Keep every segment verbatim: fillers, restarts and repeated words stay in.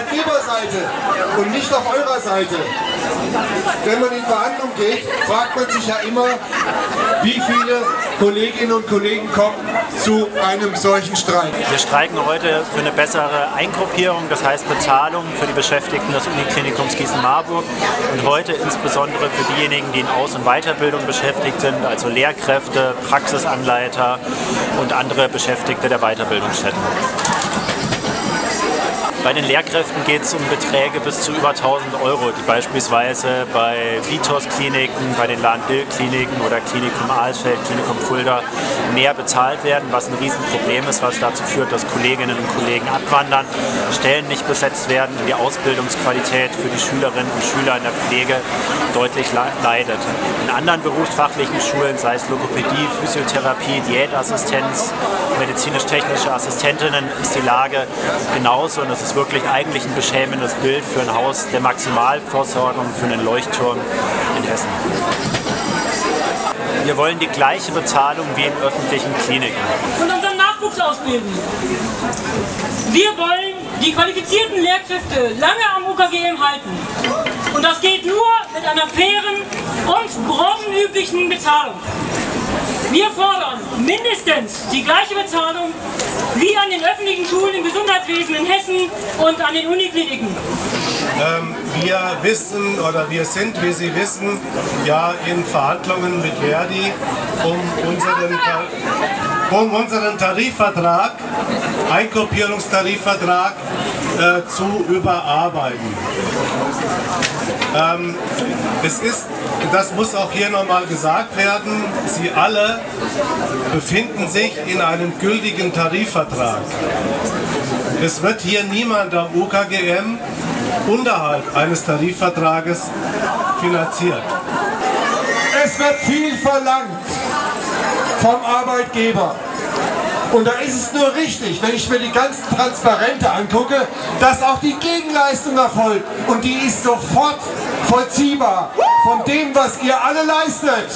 Arbeitgeberseite und nicht auf eurer Seite. Wenn man in Verhandlungen geht, fragt man sich ja immer, wie viele Kolleginnen und Kollegen kommen zu einem solchen Streik. Wir streiken heute für eine bessere Eingruppierung, das heißt Bezahlung für die Beschäftigten des Uniklinikums Gießen-Marburg und heute insbesondere für diejenigen, die in Aus- und Weiterbildung beschäftigt sind, also Lehrkräfte, Praxisanleiter und andere Beschäftigte der Weiterbildungsstätten. Bei den Lehrkräften geht es um Beträge bis zu über tausend Euro, die beispielsweise bei Vitos-Kliniken, bei den Lahn-Dill-Kliniken oder Klinikum Alsfeld, Klinikum Fulda mehr bezahlt werden, was ein Riesenproblem ist, was dazu führt, dass Kolleginnen und Kollegen abwandern, Stellen nicht besetzt werden und die Ausbildungsqualität für die Schülerinnen und Schüler in der Pflege deutlich leidet. In anderen berufsfachlichen Schulen, sei es Logopädie, Physiotherapie, Diätassistenz, medizinisch-technische Assistentinnen, ist die Lage genauso und es ist wirklich eigentlich ein beschämendes Bild für ein Haus der Maximalversorgung, für einen Leuchtturm in Hessen. Wir wollen die gleiche Bezahlung wie in öffentlichen Kliniken. Und unseren Nachwuchs ausbilden. Wir wollen die qualifizierten Lehrkräfte lange am U K G M halten. Und das geht nur mit einer fairen und branchenüblichen Bezahlung. Wir fordern mindestens die gleiche Bezahlung wie an den öffentlichen Schulen im Gesundheitswesen in Hessen und an den Unikliniken. Ähm, wir wissen oder wir sind, wie Sie wissen, ja in Verhandlungen mit Verdi, um unseren, um unseren Tarifvertrag, Eingruppierungstarifvertrag äh, zu überarbeiten. Ähm, es ist, das muss auch hier nochmal gesagt werden, Sie alle befinden sich in einem gültigen Tarifvertrag. Es wird hier niemand am U K G M unterhalb eines Tarifvertrages finanziert. Es wird viel verlangt vom Arbeitgeber. Und da ist es nur richtig, wenn ich mir die ganzen Transparente angucke, dass auch die Gegenleistung erfolgt. Und die ist sofort vollziehbar von dem, was ihr alle leistet.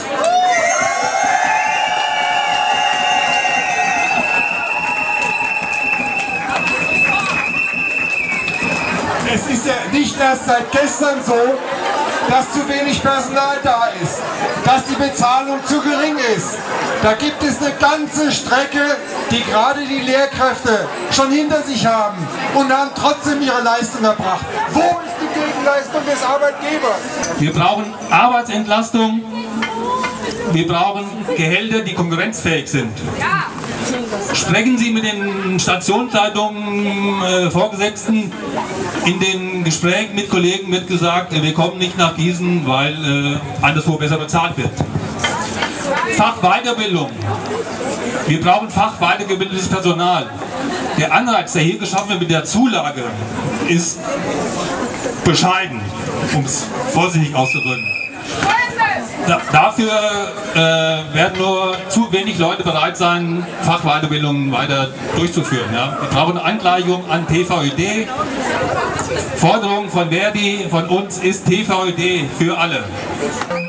Es ist ja nicht erst seit gestern so, dass zu wenig Personal da ist, dass die Bezahlung zu gering ist. Da gibt es eine ganze Strecke, die gerade die Lehrkräfte schon hinter sich haben und haben trotzdem ihre Leistung erbracht. Wo ist die Gegenleistung des Arbeitgebers? Wir brauchen Arbeitsentlastung, wir brauchen Gehälter, die konkurrenzfähig sind. Sprechen Sie mit den Stationsleitungen, äh, Vorgesetzten. In den Gesprächen mit Kollegen wird gesagt, wir kommen nicht nach Gießen, weil äh, anderswo besser bezahlt wird. Fachweiterbildung. Wir brauchen fachweitergebildetes Personal. Der Anreiz, der hier geschaffen wird mit der Zulage, ist bescheiden, um es vorsichtig auszudrücken. Da, dafür äh, werden nur zu wenig Leute bereit sein, Fachweiterbildungen weiter durchzuführen. Ja. Wir brauchen eine Angleichung an T V Ö D. Forderung von Verdi, von uns ist T V Ö D für alle.